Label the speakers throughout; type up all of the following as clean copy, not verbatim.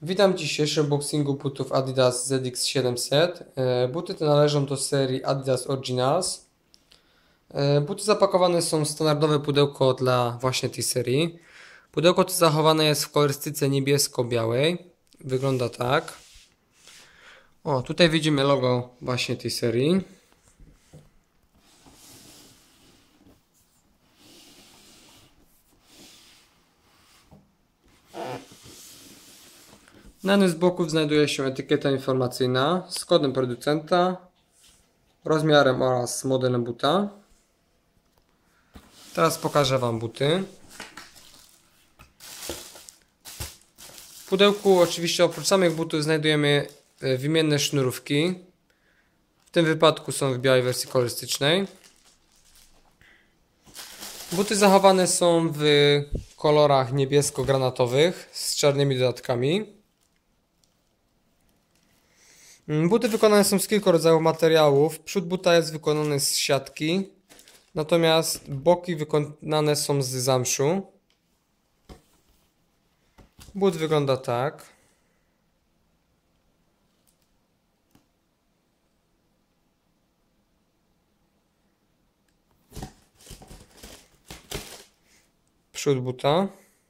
Speaker 1: Witam w dzisiejszym unboxingu butów Adidas ZX700. Buty te należą do serii Adidas Originals. Buty zapakowane są w standardowe pudełko dla właśnie tej serii. Pudełko to zachowane jest w kolorystyce niebiesko-białej. Wygląda tak. O, tutaj widzimy logo właśnie tej serii. Na jednym z boków znajduje się etykieta informacyjna z kodem producenta, rozmiarem oraz modelem buta. Teraz pokażę Wam buty. W pudełku oczywiście oprócz samych butów znajdujemy wymienne sznurówki. W tym wypadku są w białej wersji kolorystycznej. Buty zachowane są w kolorach niebiesko-granatowych z czarnymi dodatkami. Buty wykonane są z kilku rodzajów materiałów. Przód buta jest wykonany z siatki, natomiast boki wykonane są z zamszu. But wygląda tak. Przód buta.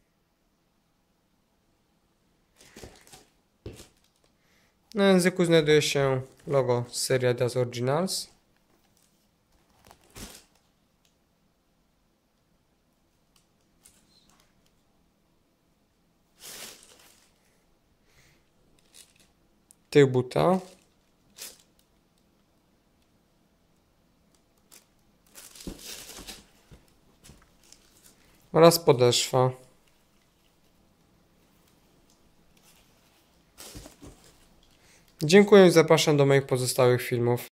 Speaker 1: Na języku znajduje się logo serii Adidas Originals. Tył buta. Oraz podeszwa. Dziękuję i zapraszam do moich pozostałych filmów.